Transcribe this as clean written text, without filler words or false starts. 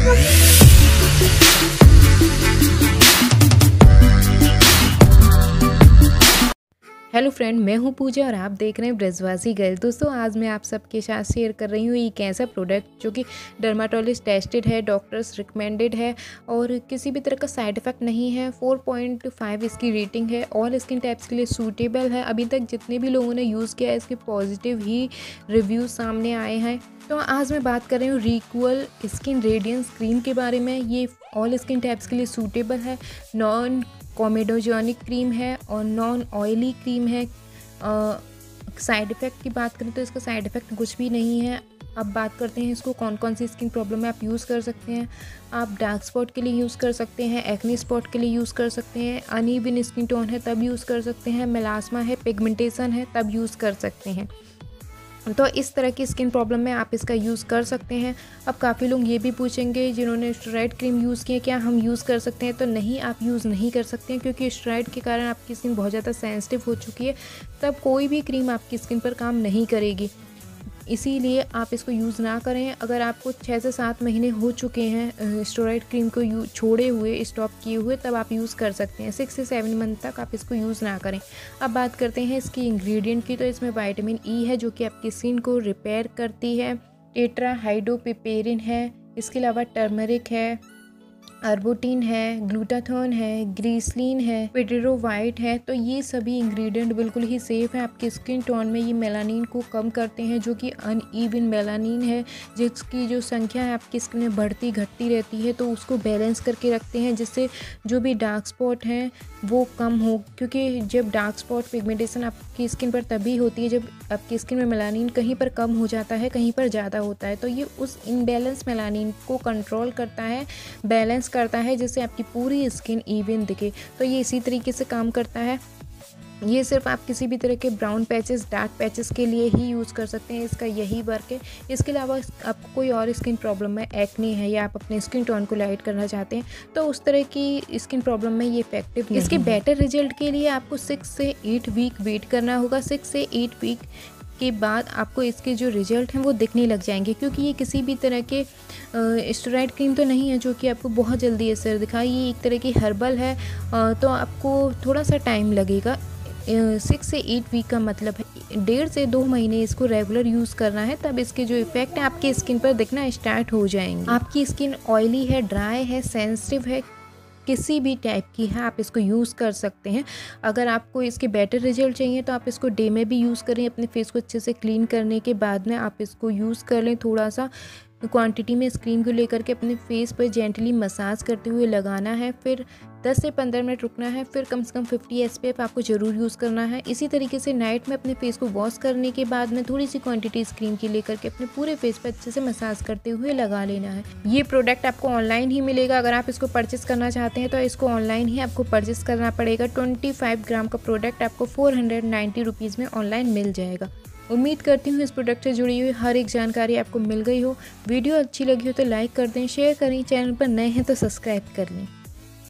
Hello friend, मैं हूं पूजा और आप देख रहे हैं ब्रिजवासी गर्ल। दोस्तों, आज मैं आप सबके साथ शेयर कर रही हूं एक ऐसा प्रोडक्ट जो कि डर्माटोलॉजिस्ट टेस्टेड है, डॉक्टर्स रिकमेंडेड है और किसी भी तरह का साइड इफ़ेक्ट नहीं है। 4.5 इसकी रेटिंग है, ऑल स्किन टाइप्स के लिए सूटेबल है। अभी तक जितने भी लोगों ने यूज़ किया है इसके पॉजिटिव ही रिव्यूज़ सामने आए हैं। तो आज मैं बात कर रही हूँ रिक्विल स्किन रेडियंस क्रीम के बारे में। ये ऑल स्किन टाइप्स के लिए सूटेबल है, नॉन कॉमेडोजेनिक क्रीम है और नॉन ऑयली क्रीम है। साइड इफ़ेक्ट की बात करें तो इसका साइड इफ़ेक्ट कुछ भी नहीं है। अब बात करते हैं इसको कौन कौन सी स्किन प्रॉब्लम में आप यूज़ कर सकते हैं। आप डार्क स्पॉट के लिए यूज़ कर सकते हैं, एक्ने स्पॉट के लिए यूज़ कर सकते हैं, अनइवन स्किन टोन है तब यूज़ कर सकते हैं, मेलास्मा है, पिगमेंटेशन है तब यूज़ कर सकते हैं। तो इस तरह की स्किन प्रॉब्लम में आप इसका यूज़ कर सकते हैं। अब काफ़ी लोग ये भी पूछेंगे जिन्होंने स्टेरॉइड क्रीम यूज़ की है, क्या हम यूज़ कर सकते हैं? तो नहीं, आप यूज़ नहीं कर सकते हैं क्योंकि स्टेरॉइड के कारण आपकी स्किन बहुत ज़्यादा सेंसिटिव हो चुकी है। तब कोई भी क्रीम आपकी स्किन पर काम नहीं करेगी, इसीलिए आप इसको यूज़ ना करें। अगर आपको 6 से 7 महीने हो चुके हैं स्टेरॉइड क्रीम को छोड़े हुए, स्टॉप किए हुए, तब आप यूज़ कर सकते हैं। 6 से 7 मंथ तक आप इसको यूज़ ना करें। अब बात करते हैं इसकी इंग्रेडिएंट की। तो इसमें विटामिन ई है जो कि आपकी स्किन को रिपेयर करती है, टेट्राहाइड्रोपिपेरिन है, इसके अलावा टर्मरिक है, अर्बुटिन है, ग्लूटाथोन है, ग्रीसलिन है, pTerowhite है। तो ये सभी इंग्रेडिएंट बिल्कुल ही सेफ़ है आपकी स्किन टोन में। ये मेलानिन को कम करते हैं जो कि अनइवन मेलानिन है, जिसकी जो संख्या है आपकी स्किन में बढ़ती घटती रहती है, तो उसको बैलेंस करके रखते हैं जिससे जो भी डार्क स्पॉट हैं वो कम हो। क्योंकि जब डार्क स्पॉट पिगमेंटेशन आपकी स्किन पर तभी होती है जब आपकी स्किन में मेलानिन कहीं पर कम हो जाता है, कहीं पर ज़्यादा होता है। तो ये उस इनबैलेंस मेलानिन को कंट्रोल करता है, बैलेंस करता है, जिससे आपकी पूरी स्किन इवन दिखे। तो ये इसी तरीके से काम करता है। ये सिर्फ आप किसी भी तरह के ब्राउन पैचेस, डार्क पैचेस के लिए ही यूज़ कर सकते हैं, इसका यही वर्क है। इसके अलावा आपको कोई और स्किन प्रॉब्लम है, एक्ने है या आप अपने स्किन टोन को लाइट करना चाहते हैं, तो उस तरह की स्किन प्रॉब्लम में ये इफेक्टिव नहीं है। इसके बेटर रिजल्ट के लिए आपको 6 से 8 वीक वेट करना होगा। 6 से 8 वीक के बाद आपको इसके जो रिजल्ट हैं वो दिखने लग जाएंगे, क्योंकि ये किसी भी तरह के स्टेरॉइड क्रीम तो नहीं है जो कि आपको बहुत जल्दी असर दिखाए। ये एक तरह की हर्बल है, तो आपको थोड़ा सा टाइम लगेगा। 6 से 8 वीक का मतलब है 1.5 से 2 महीने इसको रेगुलर यूज़ करना है, तब इसके जो इफ़ेक्ट है आपकी स्किन पर दिखना स्टार्ट हो जाएंगे। आपकी स्किन ऑयली है, ड्राई है, सेंसिटिव है, किसी भी टाइप की है, आप इसको यूज़ कर सकते हैं। अगर आपको इसके बेटर रिजल्ट चाहिए तो आप इसको डे में भी यूज़ करें। अपने फेस को अच्छे से क्लीन करने के बाद में आप इसको यूज़ कर लें। थोड़ा सा क्वांटिटी में इस क्रीम को लेकर के अपने फेस पर जेंटली मसाज करते हुए लगाना है, फिर 10 से 15 मिनट रुकना है, फिर कम से कम 50 SPF आपको ज़रूर यूज़ करना है। इसी तरीके से नाइट में अपने फेस को वॉश करने के बाद में थोड़ी सी क्वांटिटी इस क्रीम की लेकर के अपने पूरे फेस पर अच्छे से मसाज करते हुए लगा लेना है। ये प्रोडक्ट आपको ऑनलाइन ही मिलेगा। अगर आप इसको परचेस करना चाहते हैं तो इसको ऑनलाइन ही आपको परचेस करना पड़ेगा। 25 ग्राम का प्रोडक्ट आपको 490 रुपीज़ में ऑनलाइन मिल जाएगा। उम्मीद करती हूँ इस प्रोडक्ट से जुड़ी हुई हर एक जानकारी आपको मिल गई हो। वीडियो अच्छी लगी हो तो लाइक कर दें, शेयर करें, चैनल पर नए हैं तो सब्सक्राइब कर लें।